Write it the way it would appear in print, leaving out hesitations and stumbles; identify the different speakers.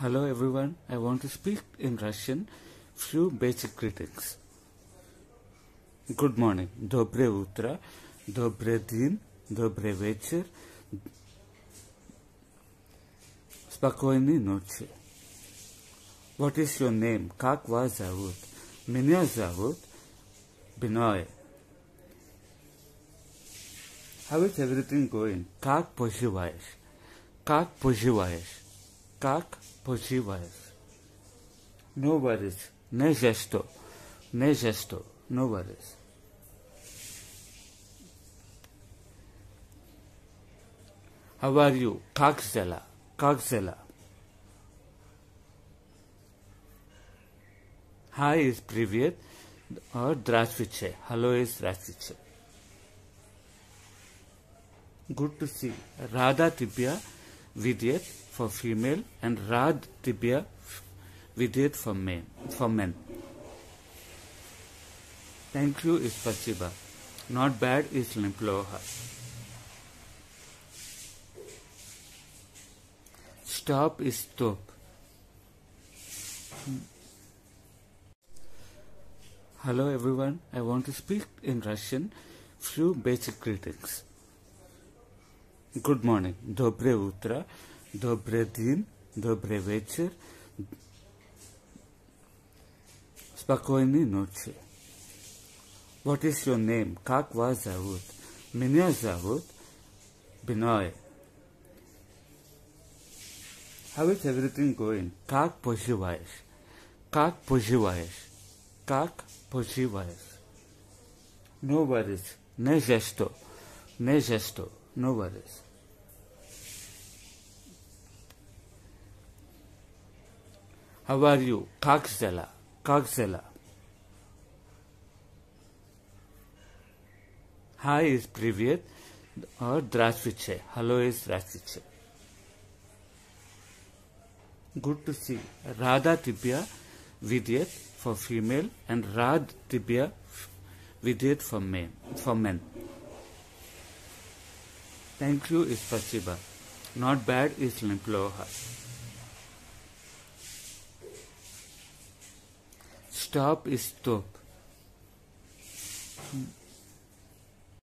Speaker 1: Hello everyone, I want to speak in Russian few basic greetings. Good morning, Dobre утро, Dobre din, Dobre вечер, Спокойной ночи. What is your name? Как вас зовут? Меня зовут Binoy. How is everything going? Как поживаешь? Как поживаешь? Как поживаешь? No worries. Не за что. Не за что. No worries. How are you? Как дела? Как дела? Hi is привет or здравствуйте. Hello is здравствуйте. Good to see. Radha Tibya Vidyat for female and Rad Tibya Vidyat for men. Thank you is Spasiba. Not bad is Limploha. Stop is stop. Hello everyone, I want to speak in Russian few basic greetings. Good morning, Dobre утро, Dobre din, Dobre вечер, Спокойной ночи. What is your name? Как вас зовут? Меня зовут Binoy. How is everything going? Как поживаешь? Как поживаешь? Как поживаешь? No worries. Не за что. Не за что. No worries. How are you? Как дела? Как дела? Hi is привет or здравствуйте. Hello is здравствуйте. Good to see. Radha Tibya Vidyat for female and Rad Tibya Vidyat for men. Thank you is Spasiba. Not bad is Limploha. Stop is stop.